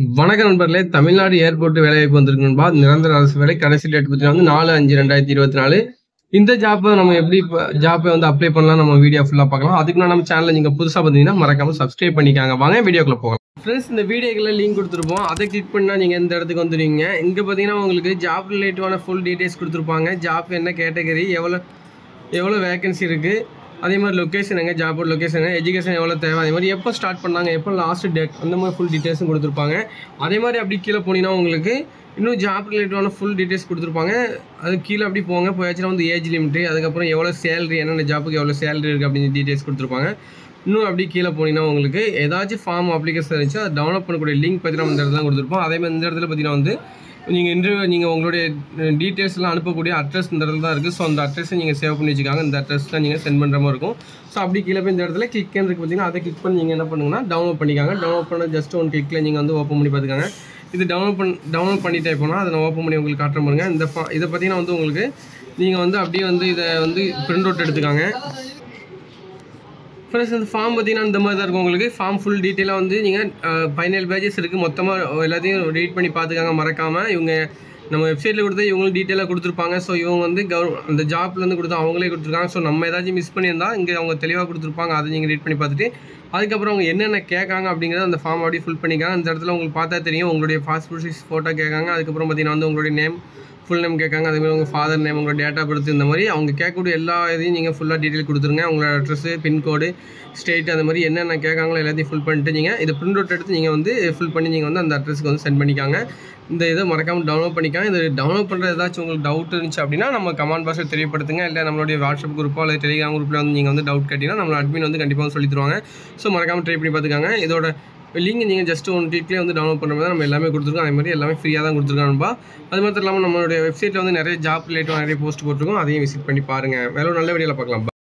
வணக்கம் நண்பர்களே! தமிழ்நாடு ஏர்போர்ட் வேலைவாய்ப்பு வந்திருக்கு நண்பா. நிரந்தர அரசு வேலை. கடைசி டேட் பார்த்தீங்கன்னா வந்து 4/5/2024. இந்த ஜாப்ப நம்ம எப்படி ஜாப்ப வந்து அப்ளை பண்ணலாம் நம்ம வீடியோ ஃபுல்லா பார்க்கலாம். அதுக்கு நம்ம சேனல நீங்க புதுசா பார்த்தீங்கன்னா மறக்காம சப்ஸ்கிரைப் பண்ணிக்கங்க. வாங்க வீடியோக்குள்ள போகலாம். ஃப்ரெண்ட்ஸ், இந்த வீடியோக்குள்ள லிங்க் கொடுத்துருப்போம். அதை கிளிக் பண்ணா நீங்க இந்த இடத்துக்கு வந்துருவீங்க. இங்க பார்த்தீங்கன்னா உங்களுக்கு ஜாப் ரிலேட்டிவான ஃபுல் டீடைல்ஸ் கொடுத்துருப்பாங்க. ஜாப் என்ன கேட்டகரி, எவ்வளோ வேகன்சி இருக்கு, அதே மாதிரி லொக்கேஷன் எங்கே, ஜாபோட லொக்கேஷன், எஜுகேஷன் எவ்வளோ தேவை, அதே மாதிரி எப்போ ஸ்டார்ட் பண்ணாங்க, எப்போ லாஸ்ட் டேட், அந்த மாதிரி ஃபுல் டீட்டெயில்ஸும் கொடுத்துருப்பாங்க. அதே மாதிரி அப்படி கீழே போனீங்கன்னா உங்களுக்கு இன்னும் ஜாப் ரிலேட்டிவான ஃபுல் டீட்டெயில்ஸ் கொடுத்துருப்பாங்க. அது கீழே அப்படி போயாச்சுன்னா வந்து ஏஜ் லிமிட்டு, அதுக்கப்புறம் எவ்வளோ சேலரி, என்னென்ன ஜாப்புக்கு எவ்வளோ சேலரி இருக்குது அப்படின்னு டீட்டெயில்ஸ் கொடுத்துருப்பாங்க. இன்னும் அப்படி கீழே போனீங்கன்னா உங்களுக்கு ஏதாச்சும் ஃபார்ம் அப்ளிகேஷன் இருந்துச்சு அதை டவுன்லோட் பண்ணக்கூடிய லிங்க் பார்த்தீங்கன்னா இந்த இடத்துல கொடுத்துருப்போம். அதே மாதிரி இந்த இடத்துல பார்த்தீங்கன்னா வந்து நீங்கள் உங்களுடைய டீட்டெயில்ஸ்லாம் அனுப்பக்கூடிய அட்ரஸ் இந்த இடத்துல தான் இருக்குது. ஸோ அந்த அட்ரஸை நீங்கள் சேவ் பண்ணி வச்சுக்காங்க. இந்த அட்ரஸ் தான் நீங்கள் சென்ட் பண்ணுற மாதிரி இருக்கும். ஸோ அப்படி கீழே போய் இந்த இடத்துல கிளிக் இருக்குது பார்த்தீங்கன்னா, அதை கிளிக் பண்ணி நீங்கள் என்ன பண்ணுங்கன்னா டவுன்லோட் பண்ணிக்காங்க. டவுன்லோட் பண்ண ஜஸ்ட் ஒன் கிளிக்கில் நீங்கள் வந்து ஓப்பன் பண்ணி பார்த்துக்காங்க. இது டவுன்லோட் பண்ணிட்டே போனால் அதை நான் ஓப்பன் பண்ணி உங்களுக்கு காட்டுற பாருங்க. இதை பார்த்தீங்கன்னா வந்து உங்களுக்கு நீங்கள் வந்து அப்படியே வந்து இதை வந்து பிரிண்ட் அவுட் எடுத்துக்காங்க. ஃப்ரெண்ட்ஸ், இந்த ஃபார்ம் பார்த்தீங்கன்னா இந்த மாதிரி தான் இருக்கும். உங்களுக்கு ஃபார்ம் ஃபுல் டீட்டெயிலாக வந்து நீங்கள் 17 பேஜஸ் இருக்குது. மொத்தமாக எல்லாத்தையும் ரீட் பண்ணி பார்த்துக்காங்க மறக்காமல். இவங்க நம்ம வெப்சைட்டில் கொடுத்து இவங்களும் டீட்டெயிலாக கொடுத்துருப்பாங்க. ஸோ இவங்க வந்து அந்த ஜாப்லேருந்து கொடுத்து அவங்களே கொடுத்துருக்காங்க. ஸோ நம்ம ஏதாச்சும் மிஸ் பண்ணியிருந்தால் இங்கே அவங்க தெளிவாக கொடுத்துருப்பாங்க. அதை நீங்கள் ரீட் பண்ணி பார்த்துட்டு அதுக்கப்புறம் அவங்க என்னென்ன கேட்காங்க அப்படிங்கிறத அந்த ஃபார்ம் அப்படியே ஃபில் பண்ணிக்காங்க. அந்த இடத்துல உங்களுக்கு பார்த்தா தெரியும் உங்களுடைய பாஸ்போர்ட் சைஸ் ஃபோட்டோ கேட்காங்க. அதுக்கப்புறம் பார்த்தீங்கன்னா வந்து உங்களுடைய நேம், ஃபுல் நேம் கேட்காங்க. அதேமாதிரி உங்கள் ஃபாதர் நேம், உங்களோட டேட் ஆஃப் பர்த், இந்த மாதிரி அவங்க கேட்கக்கூடிய எல்லா இதையும் நீங்கள் ஃபுல்லாக டீட்டெயில் கொடுத்துருங்க. உங்களோட அட்ரஸு, பின்கோடு, ஸ்டேட், அந்த மாதிரி என்னென்ன கேட்காங்களோ எல்லாத்தையும் ஃபில் பண்ணிட்டு நீங்கள் இதை பிரிண்ட் அவுட் எடுத்து நீங்கள் வந்து ஃபில் பண்ணி நீங்கள் வந்து அந்த அட்ரஸுக்கு வந்து சென்ட் பண்ணிக்காங்க. இந்த இதை மறக்காமல் டவுன்லோட் பண்ணிக்காங்க. இது டவுன்லோட் பண்ணுறது ஏதாச்சும் உங்களுக்கு டவுட் இருந்துச்சு அப்படின்னா நம்ம கமெண்ட் பாக்ஸில் தெரியப்படுத்துங்க. இல்லை நம்மளுடைய வாட்ஸ்அப் குரூப்போ அல்லது டெலிகிராம் குரூப்பில் வந்து நீங்கள் வந்து டவுட் கேட்டிங்கன்னா நம்ம அட்மின் வந்து கண்டிப்பாக சொல்லி தருவாங்க. ஸோ மறக்காமல் ட்ரை பண்ணி பார்த்துக்காங்க. இதோட லிங்க் நீங்கள் ஜஸ்ட் ஒன் கிளிக்லேயே வந்து டவுன்லோட் பண்ணுற மாதிரி நம்ம எல்லாமே கொடுத்துருக்கோம். அதே மாதிரி எல்லாமே ஃப்ரீயாக தான் கொடுத்துருக்காங்கப்பா. அது மட்டும் இல்லாமல் நம்மளுடைய வெப்சைட்டில் வந்து நிறைய ஜாப் ரிலேட்டிவ் நிறைய போஸ்ட் போட்டிருக்கோம். அதையும் விசிட் பண்ணி பாருங்கள். வேற ஒரு நல்ல வீடியோவில் பார்க்கலாம்.